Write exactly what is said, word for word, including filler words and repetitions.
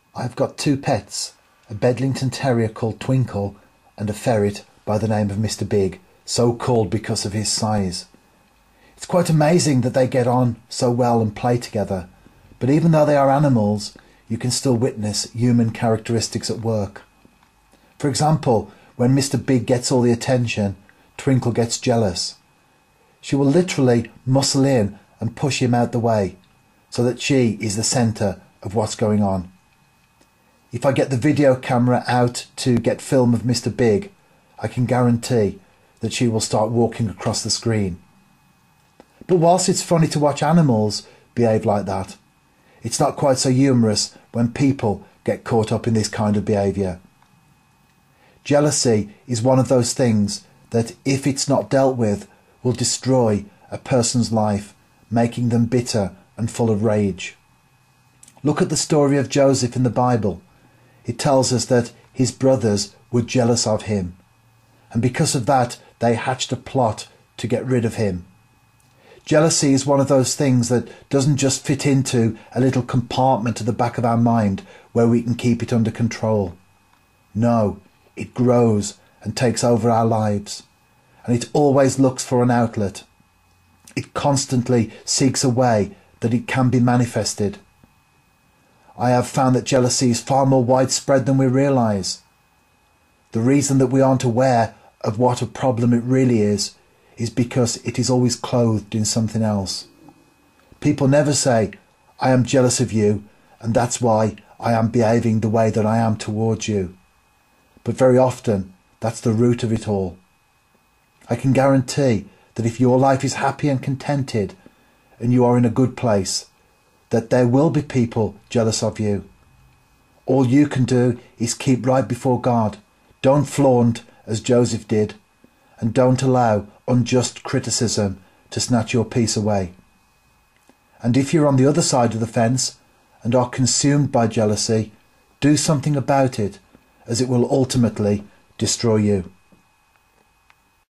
I've got two pets, a Bedlington Terrier called Twinkle and a ferret by the name of Mister Big, so called because of his size. It's quite amazing that they get on so well and play together, but even though they are animals, you can still witness human characteristics at work. For example, when Mister Big gets all the attention, Twinkle gets jealous. She will literally muscle in and push him out the way, so that she is the centre of what's going on. If I get the video camera out to get film of Mister Big, I can guarantee that she will start walking across the screen. But whilst it's funny to watch animals behave like that, it's not quite so humorous when people get caught up in this kind of behaviour. Jealousy is one of those things that, if it's not dealt with, will destroy a person's life, making them bitter and full of rage. Look at the story of Joseph in the Bible. It tells us that his brothers were jealous of him, and because of that they hatched a plot to get rid of him. Jealousy is one of those things that doesn't just fit into a little compartment at the back of our mind where we can keep it under control. No, it grows and takes over our lives, and it always looks for an outlet. It constantly seeks a way that it can be manifested. I have found that jealousy is far more widespread than we realise. The reason that we aren't aware of what a problem it really is is because it is always clothed in something else. People never say, "I am jealous of you, and that's why I am behaving the way that I am towards you." But very often, that's the root of it all. I can guarantee that if your life is happy and contented, and you are in a good place, that there will be people jealous of you. All you can do is keep right before God. Don't flaunt as Joseph did, and don't allow unjust criticism to snatch your peace away. And if you're on the other side of the fence and are consumed by jealousy, do something about it, as it will ultimately destroy you.